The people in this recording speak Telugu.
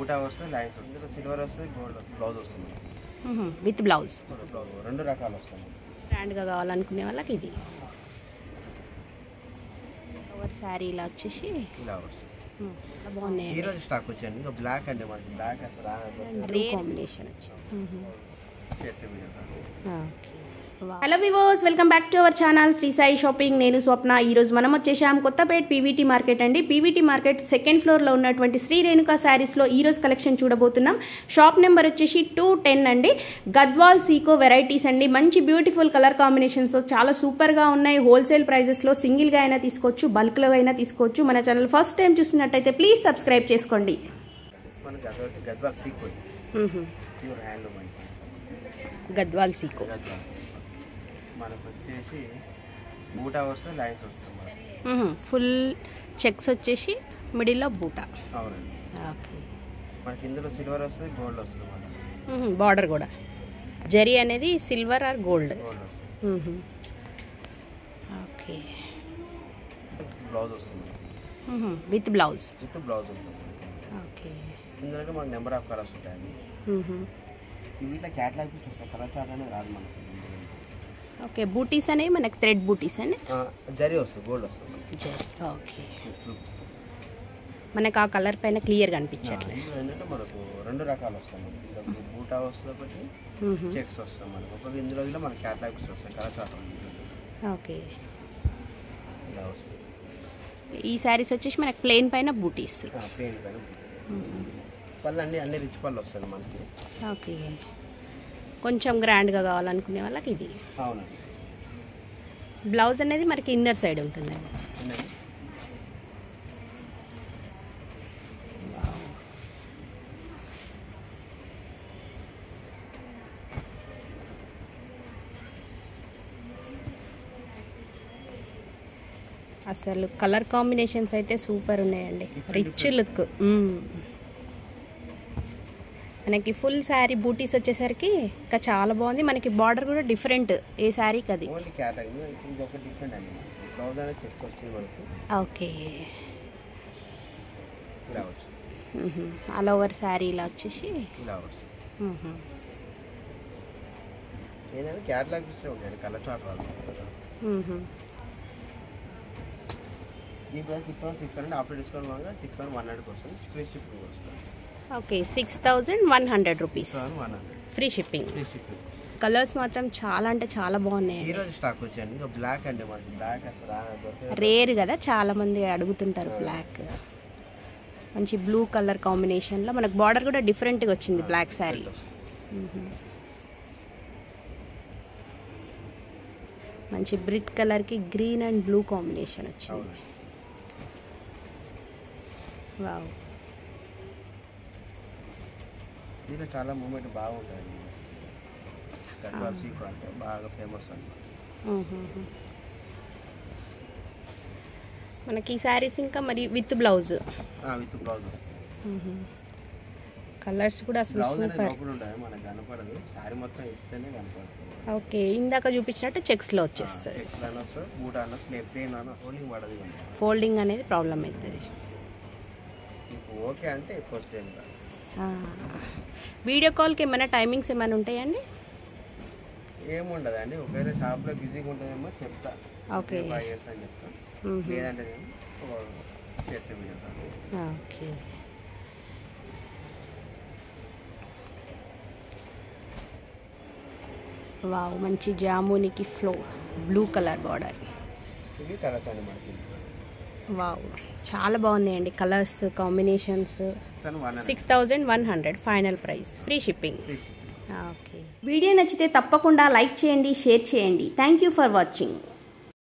బూటా వస్తుంది, లైన్స్ వస్తుంది, సిల్వర్ వస్తుంది, గోల్డ్ వస్తుంది, బ్లౌజ్ వస్తుంది విత్ బ్లౌజ్. రెండు రకాలు వస్తుంది. గ్రాండ్గా కావాలనుకునే వాళ్ళకి ఇది కవర్ శారీ ఇలా వచ్చేసి ఇలా వస్తుంది. బాగున్నాయి. ఈరోజు స్టాక్ వచ్చాయండి. ఇంకా బ్లాక్ అంటే మనకి బ్లాక్ అసలు రే కాంబినేషన్ వచ్చింది. చేస్తే video. Okay. Hello viewers, welcome back to our channel Shri Sai shopping. నేను స్వప్న. ఈరోజు మనం వచ్చేసాం కొత్తపేట్ పీవీటీ మార్కెట్ అండి. పీవీటీ మార్కెట్ సెకండ్ ఫ్లోర్లో ఉన్నటువంటి శ్రీ రేణుకా శారీస్లో ఈరోజు కలెక్షన్ చూడబోతున్నాం. షాప్ నెంబర్ వచ్చేసి 210 అండి. గద్వాల్ సీకో వెరైటీస్ అండి. మంచి బ్యూటిఫుల్ కలర్ కాంబినేషన్స్ చాలా సూపర్గా ఉన్నాయి. హోల్సేల్ ప్రైజెస్లో సింగిల్గా అయినా తీసుకోవచ్చు, బల్క్లో అయినా తీసుకోవచ్చు. మన ఛానల్ ఫస్ట్ టైం చూసినట్టయితే ప్లీజ్ సబ్స్క్రైబ్ చేసుకోండి. గద్వాల్ సీకో ప్యూర్ హ్యాండ్లూమ్ అండి. గద్వాల్ సీకో మనకు వచ్చేసి బూటా వస్తుంది, లైన్స్ వస్తుంది. ఫుల్ చెక్స్ వచ్చేసి మిడిల్లో బూటా. అవునండి. ఓకే. మనకి ఇందులో సిల్వర్ వస్తుంది, గోల్డ్ వస్తుంది. మనకి బార్డర్ కూడా జరీ అనేది సిల్వర్ ఆర్ గోల్డ్. గోల్డ్ వస్తుంది. ఓకే. బ్లౌజ్ వస్తుంది విత్ బ్లౌజ్. విత్ బ్లౌజ్ ఉంటుంది. ఓకే. ఇందులో మనకి నెంబర్ ఆఫ్ కలర్స్ ఉంటాయండి. వీటిలో క్యాటలాగ్ పీస్ వస్తాయి. కలర్ చార్ట్ అనేది రాదు మనకి. ఓకే. బూటీస్ అనేవి మనకి థ్రెడ్ బూటీస్ అండి. జరీ వస్తుంది, గోల్డ్ వస్తుంది. జరీ. ఓకే. మనకు ఆ కలర్ పైన క్లియర్గా అనిపించట్లేదు. ఏంటంటే మనకు రెండు రకాలు వస్తాయి. మనకి బూటా వస్తుంది ఒకటి, చెక్స్ వస్తాయి. మనకు ఒక ఇందులో కూడా మనకి క్యాటలాగ్ పీస్ వస్తాయి. Colour chart. ఓకే. ఇలా వస్తుంది. ఈ శారీస్ వచ్చేసి మనకి ప్లెయిన్ పైన బూటీస్. ప్లెయిన్ పైన పళ్ళు అన్ని రిచ్ పళ్ళు వస్తాయి మనకి. ఓకే. కొంచెం గ్రాండ్గా కావాలనుకునే వాళ్ళకి ఇది. అవునండి. బ్లౌజ్ అనేది మనకి ఇన్నర్ సైడ్ ఉంటుందండి. అసలు కలర్ కాంబినేషన్స్ అయితే సూపర్ ఉన్నాయండి. Rich look. మనకి ఫుల్ శారీ బూటీస్ వచ్చేసరికి ఇంకా చాలా బాగుంది. మనకి బార్డర్ కూడా డిఫరెంట్ ఏ శారీకి అది. ఓకే. ఆల్ ఓవర్ శారీ ఇలా వచ్చేసి okay. 6100 rupees free shipping. Colours మాత్రం చాలా అంటే చాలా బాగున్నాయి. రేర్ కదా, చాలా మంది అడుగుతుంటారు బ్లాక్. మంచి బ్లూ కలర్ కాంబినేషన్లో మనకు బార్డర్ కూడా డిఫరెంట్గా వచ్చింది బ్లాక్ శారీ. మంచి బ్రిక్ కలర్కి గ్రీన్ అండ్ బ్లూ కాంబినేషన్ వచ్చింది. వావ్. దీంట్లో చాలా మూమెంట్ బాగుంటుంది. గద్వాల్ సీకో అంటే బాగా ఫేమస్ అన్నమాట. మనకి ఈ శారీస్ ఇంకా మరి విత్ బ్లౌజ్. విత్ బ్లౌజ్ వస్తుంది. కలర్స్ కూడా అసలు సూపర్. మనకు కనపడదు, శారీ మొత్తం ఇస్తేనే కనపడుతుంది. ఓకే. ఇందాక చూపించినట్టు చెక్స్లో వచ్చేస్తుంది. ఫోల్డింగ్ అనేది ప్రాబ్లం అవుతుంది. ఓకే అంటే ఎక్కువ సేమ్. వీడియో కాల్కి ఏమైనా టైమింగ్స్ ఏమైనా ఉంటాయండి? ఏముండదండి. ఒకవేళ షాప్లో బిజీగా ఉంటుందేమో చెప్తా. ఓకే. అని చెప్తా. లేదంటే చేస్తే వీడియో కాల్. ఓకే. వావ్. మంచి జామునికి ఫ్లో బ్లూ కలర్ బార్డర్. ఇవి కలర్స్ అండి మనకి. వావ్, చాలా బాగున్నాయండి colours combinations. 6100 final price, free shipping. Okay. Video నచ్చితే తప్పకుండా లైక్ చేయండి, షేర్ చేయండి. Thank you for watching.